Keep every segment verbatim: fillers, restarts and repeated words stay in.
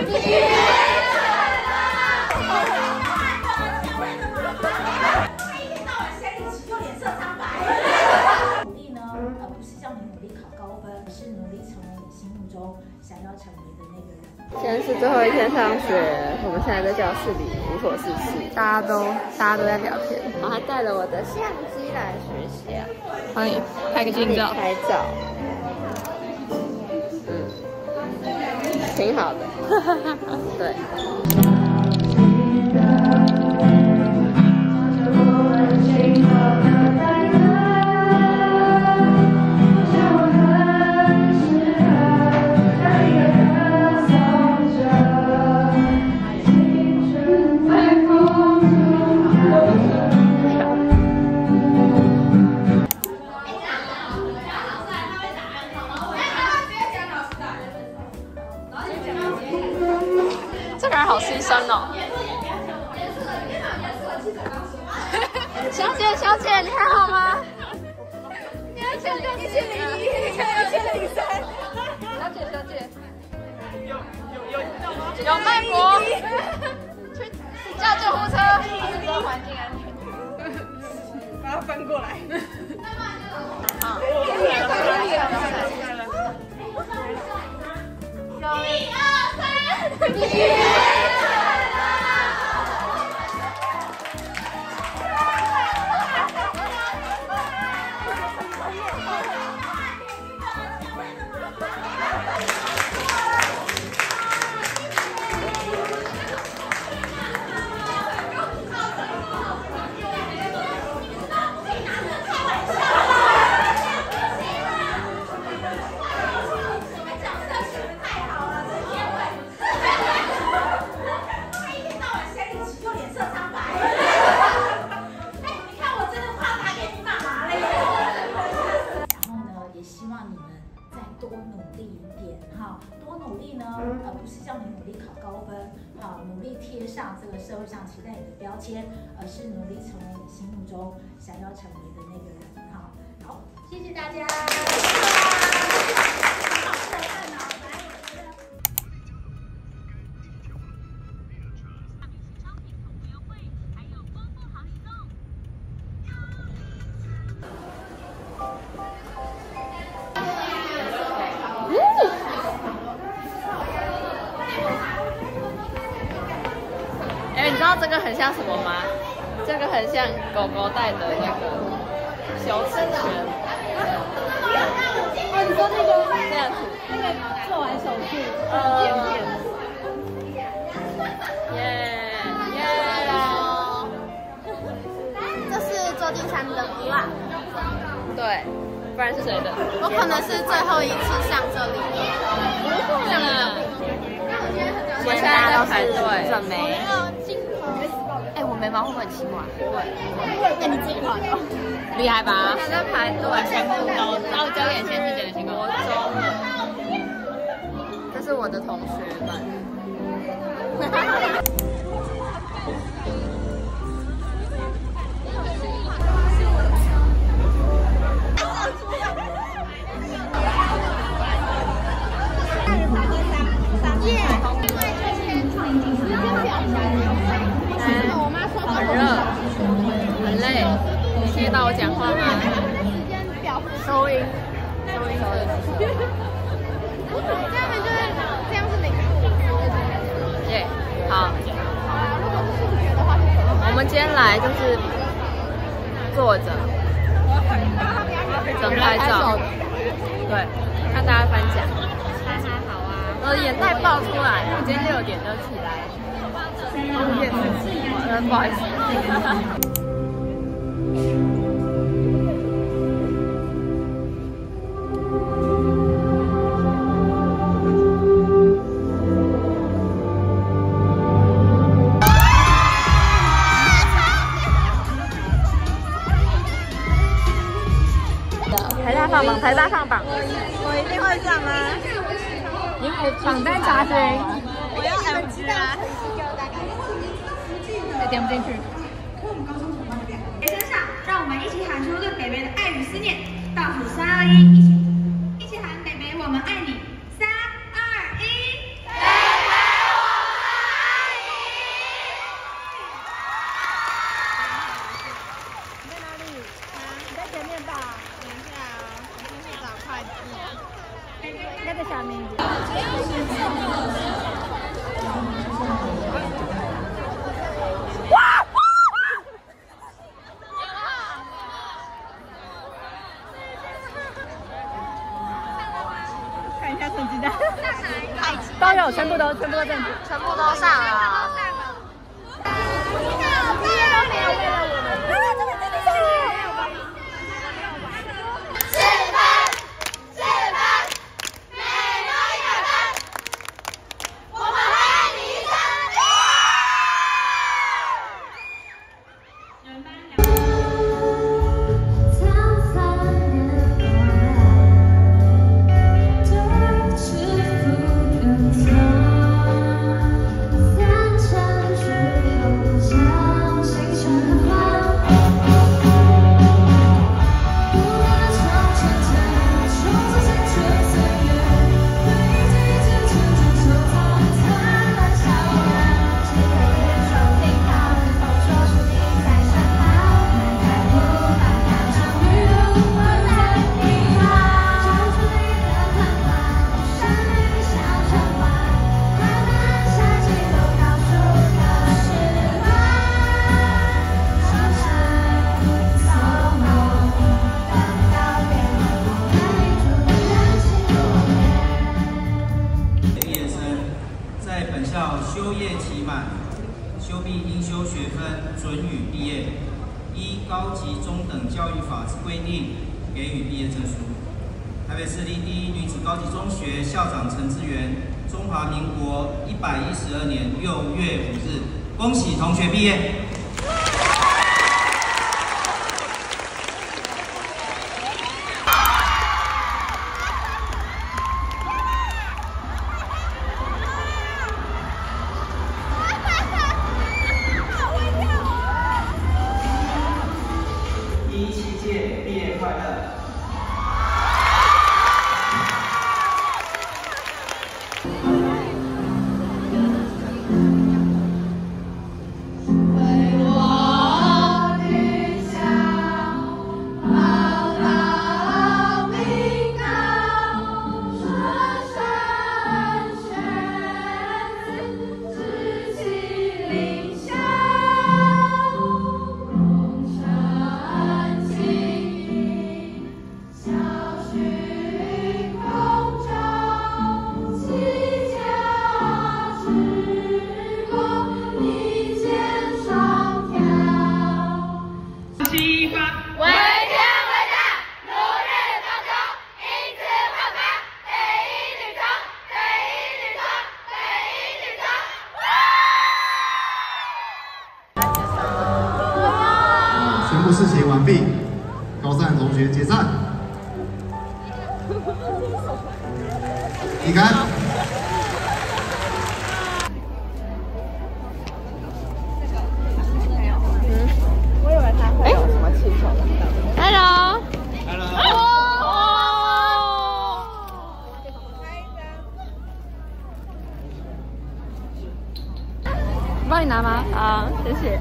是努力成为你心目中想要成为的那个人。 现在是最后一天上学，我们现在在教室里无所事事，大家都大家都在聊天。我还带了我的相机来学校，欢迎拍个近照，拍照，嗯，挺好的，对。这个人好牺牲哦！小姐，小姐，你还好吗？你要跳到一千零一，一千零三。小姐，小姐，有有有有脉搏，去叫救护车，注意环境安全。把它翻过来。好。一二三。多努力一点哈，多努力呢，呃，不是叫你努力考高分，好，努力贴上这个社会上期待你的标签，而是努力成为你心目中想要成为的那个人哈。好，谢谢大家。你知道这个很像什么吗？这个很像狗狗戴的那个羞耻圈。哦，你说那个这样子，那个做完手术，呃，耶耶！ 这是周金山的啦。 对，不然是谁的？ 我可能是最后一次上这里。 不会啦。我现在在排队准眉。哎，我眉毛会不会很奇怪？不会。 哎，你自己画的， 厉害吧？ 还在排队。 全部都，然后焦点先去剪的情况。国中的，这是我的同学们。很热，很累，你听得到我讲话吗？收音，收音，收音。 这样就是这样是零度。 对，好。如果是数学的话是什么？我们今天来就是坐着，整拍照。对，看大家颁奖。还还好啊。我的眼袋爆出来，我今天六点就起来。也是，呃，不好意思。台大放榜，台大放榜， 我一定会上啊！ 因为榜单查询， 我要 M G 啊！ 点不进去。 身上，让我们一起喊出对北北的爱与思念。倒数三二一，一起一起喊北北，我们爱你。三二一，北北我在下面一点。哇！看一下成绩单。都有，全部都，全部都正确， 全部都上了。 修业期满，修毕应修学分准予毕业。依高级中等教育法之规定，给予毕业证书。台北市立第一女子高级中学校长陈志源，中华民国一百一十二年六月五日，恭喜同学毕业。 第七届毕业快乐！为我理想浩浩名号，顺山学子志气凌霄。 宣布事情完毕，高三同学解散，离开。 我以为他会有什么气球。Hello。Hello。我帮你拿吗？好，谢谢。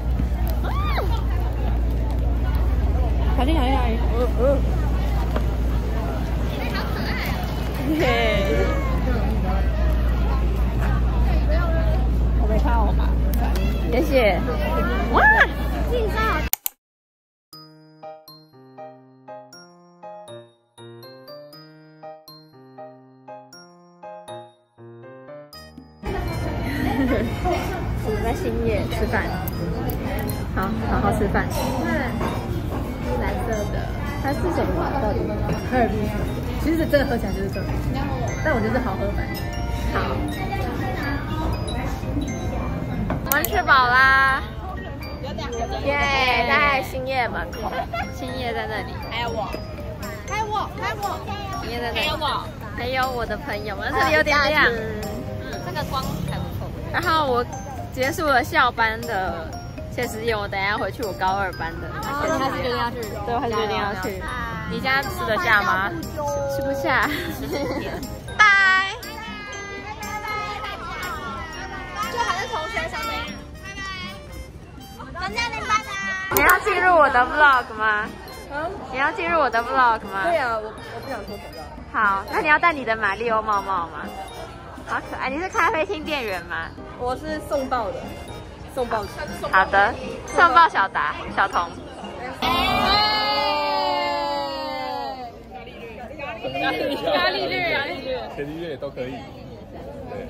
小心，小心，小心！嗯嗯。好可爱啊！嘿。我没看我吧？谢谢。哇！介绍。我们在兴业吃饭，好，好好吃饭。蓝色的，它是什么到底？科尔必斯，其实真的喝起来就是科尔必斯，但我觉得是好喝版。好，我们吃饱啦，耶，在兴业门口，兴业在那里，还有我，还有我，还有我，兴业在那里，还有我，还有我的朋友们，这里有点亮，嗯，这个光还不错。然后我结束了校班的。 谢师宴，我等一下回去我高二班的。哦，他是决定要去，对，他决定要去。你现在吃得下吗？吃不下。拜。就还是同学上面。拜拜。张嘉玲，拜拜。你要进入我的 vlog 吗？嗯。你要进入我的 vlog 吗？对啊，我我不想脱口罩。 好，那你要带你的马里奥帽帽吗？好可爱！你是咖啡厅店员吗？ 我是送报的，送报。 好的，送报小达、小童。 压力率，压力率，压力率， 前音乐都可以。对。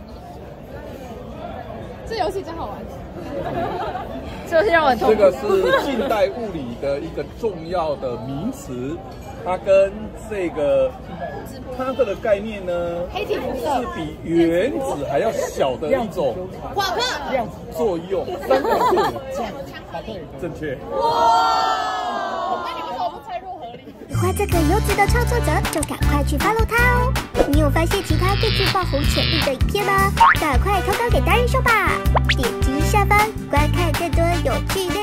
这游戏真好玩。 是不是让我痛苦？ 这个是近代物理的一个重要的名词，它跟这个它这个概念呢， 黑体辐射是比原子还要小的一种夸克量子作用。三个字，正确。 哇！那你为什么不猜入合理？ 喜欢这个优质的创作者，就赶快去 follow 他哦！你有发现其他更具爆红潜力的影片吗？赶快投稿给达人秀吧！点击下方观看更多有趣内容。